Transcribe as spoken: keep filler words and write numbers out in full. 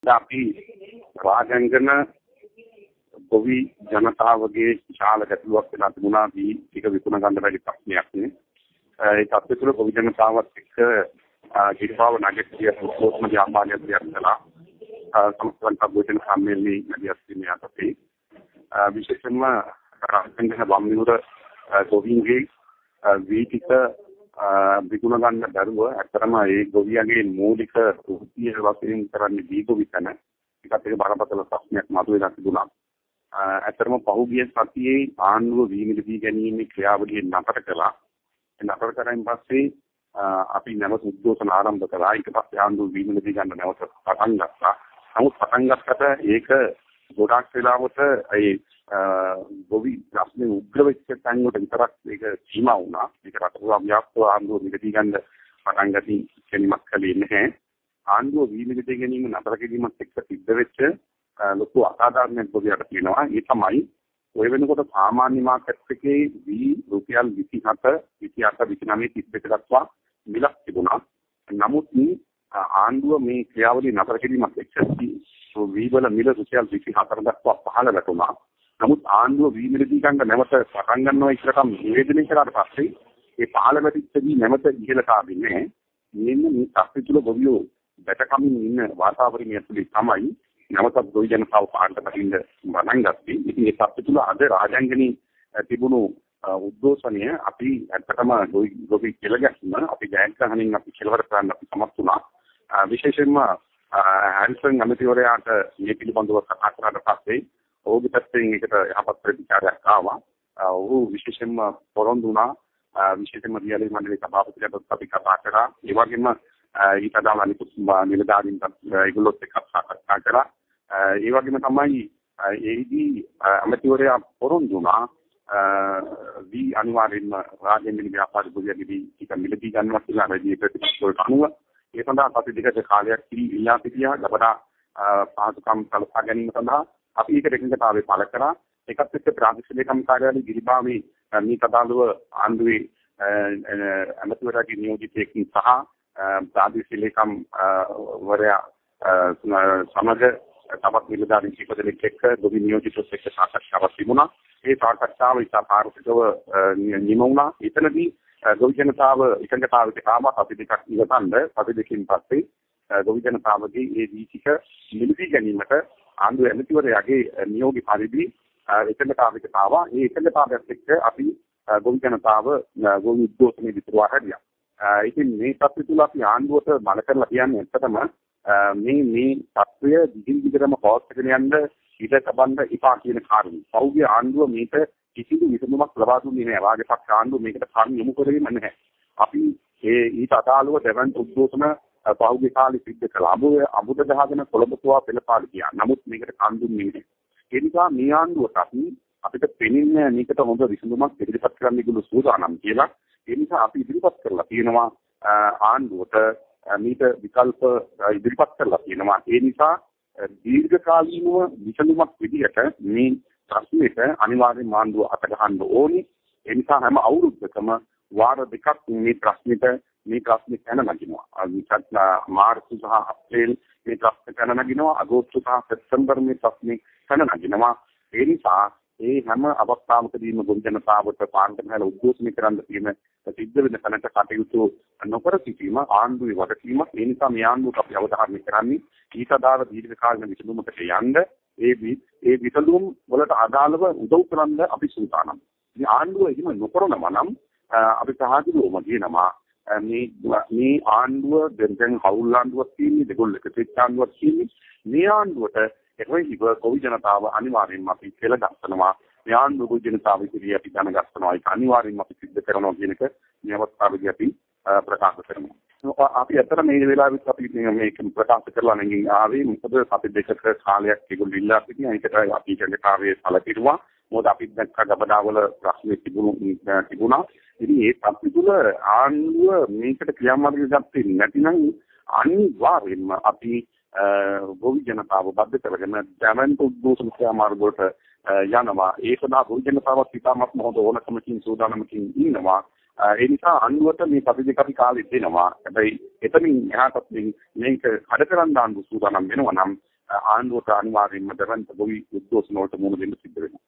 අපි රාජංගන ගොවි ජනතාවගේ විශාල ගැටලුවක් වෙලා තිබුණා දී ටික විකුණ ගන්න බැරි ප්‍රශ්නයක් නේ. ඒ තත්ත්ව තුළ ගොවි ජනතාවත් එක්ක ගිරිපාව නගරයේ උත්සවම ව්‍යාපාරයක් දියත්ලා සමස්තවන්ත භෝජන සම්මේලනයේ මැදිස්ත්‍රි යටතේ විශේෂයෙන්ම රාජංගන වම්නිවුර ගොවීන්ගේ වීතික විකුණ ගන්න බැරුව ඇත්තටම ඒ ගොවියගේ මූලික වෘත්තිය වශයෙන් කරන්නේ දී ගොවිතැන ඒකත් එක බරපතල ප්‍රශ්නයක් මතුවලා තිබුණා. ඇත්තටම පහුගිය සතියේ ආණ්ඩුව වීමිලදී ගැනීමේ ක්‍රියාවලිය නතර කළා. ඒ නතර කරායින් පස්සේ අපි නැවත උද්ඝෝෂණ ආරම්භ කළා. ඊට පස්සේ ආණ්ඩුව වීමිලදී ගන්න නැවත පටන් ගත්තා. නමුත් පටන් ගත්තට ඒක ගොඩක් වෙලාවට ඒ ගොවි ප්‍රශ්නේ උග්‍ර වෙච්ච තැන් වලට විතරක් ඒක සීමා වුණා. ඒක රටපුරා ව්‍යාප්තව ආණ්ඩුව මිලදී ගන්න පටන් ගති කෙනෙක් කලේ නැහැ. ආණ්ඩුව වීමිලදී ගැනීම නතර කිරීමත් එක්ක සිද්ධ වෙච්ච ලොකු අසාධාරණයක් ගොවියට තියෙනවා. ඒ තමයි ඔය වෙනකොට සාමාන්‍ය මාකට් එකේ වී රුපියල් විසිහත, විසිඅට, විසිනවය, තිස් දක්වා මිලක් තිබුණා. නමුත් ආණ්ඩුව මේ ක්‍රියාවලිය නතර කිරීමත් එක්ක වී වල මිල රුපියල් විසිහතර දක්වා පහළ වැටුණා. නමුත් ආණ්ඩුව වී මිලදී ගන්න නැවත පටන් ගන්නවා කියලා නිවේදනය කරාට පස්සේ ඒ පහළ වැටිච්ච වී නැවත ඉහළට ආවේ නැහැ. මෙන්න මේ තත්ත්වය තුළ ගොවියෝ බැටකමින් ඉන්න වාතාවරණය තුළ තමයි නැවතත් ගොවි ජනතාව පාරට බහින්න වරන් ගත්තේ. ඉතින් ඒ තත්ත්වය තුළ අද රාජංගනී තිබුණු උද්ඝෝෂණය අපි ඇත්තටම ගොවි ගොවි කියලා ගැස්ම අපි ජයග්‍රහණයෙන් අපි කෙලවර කරන්න අපි සමත් වුණා. විශේෂයෙන්ම හැන්සන් අමතිවරයාට මේ පිළිබඳව කතා කරලා පස්සේ ඔහුගේ පැත්තෙන් ඒකට යහපත් ප්‍රතිචාරයක් ආවා. ඔහු විශේෂයෙන්ම පොරොන්දු වුණා. විශේෂයෙන්ම රියලි මණ්ඩලයේ සභාපතිවරයාට අපි කතා කරා. ඒ වගේම ඊට අදාළ අනිකුත් නිලධාරීන්ට ඒගොල්ලොත් එක්ක කතා කරා. ඒ වගේම තමයි ඒදී අමතිවරයා පොරොන්දු වුණා වී අනිවාර්යෙන්ම රාජ්‍යමිලි ව්‍යාපාර ගොවියන්ගේ ටික මිලදී ගන්නවා කියලා රජයේ ප්‍රතිපත්තිවලට අනුව ඒ සඳහා අපි දෙකට කාලයක් ඉල්ලා සිටියා. ලබන පහසුකම් සලසා ගැනීම සඳහා අපි ඒක දෙකකටාවේ පළ කරා. ඒකත් එක්ක ප්‍රාදේශීය ලේකම් කාර්යාලයේ ගිරිබාවේ මේ කතාලුව ආණ්ඩුවේ අමතිවරයාගේ නියෝජිතයෙක්ින් සහ ප්‍රාදේශීය ලේකම් වරයා සමග තවත් නිලධාරීන් කිහිප දෙනෙක් එක්ක ගොවි නියෝජිතොත් එක්ක සාකච්ඡාවක් තිබුණා. ඒ සාකච්ඡාව ඉතා පාරමිතව නිම වුණා. එතනදී ගොවි ජනතාව එකඟතාවයකට ආවා. අපි දෙකක් ඉවසන්ද අපි දෙකින් පස්සේ ගොවි ජනතාවගේ ඒ දීතික මිලදී ගැනීමට ආණ්ඩුවේ ඇමතිවරයාගේ නියෝගී පරිදි එකඟතාවයකට ආවා. ඒ එකඟතාවයත් එක්ක අපි ගොවි ජනතාව ගොවි උද්ඝෝෂණය විතරවා හැදියා. ඉතින් මේ තත්ත්වය තුළ අපි ආණ්ඩුවට බල කරලා කියන්නේ ඇත්තටම මේ මේ තත්ත්වය දිගින් දිගටම පවත්වාගෙන යන්න ඉඩ තබන්න එපා කියන කාරණේ. පෞද්ගලික ආණ්ඩුව මේක කිසිදු විසඳුමක් ලබා දුන්නේ නැහැ. රාජපක්ෂ ආණ්ඩුව මේකට කාරණේ යොමු කරගෙන නැහැ. අපි ඒ ඊට අදාළව දෙවන් උද්ඝෝෂණ පෞද්ගලික කාලේ සිද්ධ කළා. අමුද අමුද දහගෙන කොළඹතුවා පෙළපාලි ගියා. නමුත් මේකට කන් දුන්නේ නැහැ. ඒ නිසා මේ ආණ්ඩුවට අපිට පෙනෙන්නේ මේකට හොඳ විසඳුමක් ඉදිරිපත් කරන්න ඉගුළු සූදානම් කියලා. ඒ නිසා අපි ඉදිරිපත් කරලා තියෙනවා ආණ්ඩුවට මේක විකල්ප ඉදිරිපත් කරලා තියෙනවා. ඒ නිසා දීර්ඝකාලීනව විසඳුමක් විදිහට මේ ප්‍රශ්නෙට අනිවාර්යෙන් ආණ්ඩුව අත ගහන්න ඕනේ. ඒ නිසා හැම අවුරුද්දකම වාර දෙකක් මේ ප්‍රශ්නෙට මේ ප්‍රශ්නේ පැන නගිනවා. මාර්තු සහ අප්‍රේල් මේ ප්‍රශ්නේ පැන නගිනවා. අගෝස්තු සහ සැප්තැම්බර් මේ ප්‍රශ්නේ පැන නගිනවා. ඒ නිසා ඒ හැම අවස්ථාවකදීම ගොවි ජනතාවට පාරට බහලා උද්ඝෝෂණය කරන්න තියෙන සිද්ධ වෙන තැනට කටයුතු නොකර සිටීම ආණ්ඩුවේ වගකීමක්. ඒ නිසා මේ ආණ්ඩුවට අපි අවධානය කරන්නේ ඊට අදාළ දීර්ඝ කාලින විසඳුමකට යන්න ඒ ඒ විසඳුම් වලට අදාළව උදව් කරන්න අපි සූදානම්. මේ ආණ්ඩුව එහෙම නොකරනම නම් අපි සාහදිරුවම කියනවා මේ මේ ආණ්ඩුව දැන් හවුල් ආණ්ඩුවක් තියෙන්නේ දෙගොල්ලක තෙත් ආණ්ඩුවක් තියෙන්නේ. මේ ආණ්ඩුවට ඒකයි ගොවි ජනතාව අනිවාර්යෙන්ම අපි කියලා ගන්නවා. මේ ආණ්ඩුව ගොවි ජනතාව ඉදිරියේ අපි දැනගන්නවා. ඒක අනිවාර්යෙන්ම අපි සිද්ධ කරනවා කියන එක මේ අවස්ථාවේදී අපි ප්‍රකාශ කරනවා. අපි අතර මේ වෙලාවෙත් අපි මේක ප්‍රකාශ කරලා නැගින් ආවේ මොකද අපි දෙකක කාලයක් ඒගොල්ලෝ ඉල්ලා සිටිනා. ඒකට අපි ජනතාවේ සැලකිරුවා. මොකද අපි දැක්ක ගබඩාවල ප්‍රශ්න තිබුණු තිබුණා. ඉතින් ඒ තත්ත්ව තුළ ආණ්ඩුව මේකට ක්‍රියාමාර්ග ගත්තේ නැතිනම් අනිවාර්යෙන්ම අපි ගොවි ජනතාව බද්ධ කරගෙන දැවන්ත උද්ඝෝෂණ ක්‍රියාමාර්ග වලට යනවා. ඒ සඳහා ගොවි ජනතාවත් ඉතාමත් හොඳ ඕනකමකින් සූදානමකින් ඉන්නවා. ඒ නිසා අන්නුවට මේ පරිදි අපි කාලෙ දෙනවා. හැබැයි එතනින් එහාටත් මේක කඩ කරන්න ආණ්ඩුව සූදානම් වෙනවා නම් ආණ්ඩුවට අනිවාර්යයෙන්ම දරන්ත ගොවි උද්ඝෝෂණ වලට මුහුණ දෙන්න සිද්ධ වෙනවා.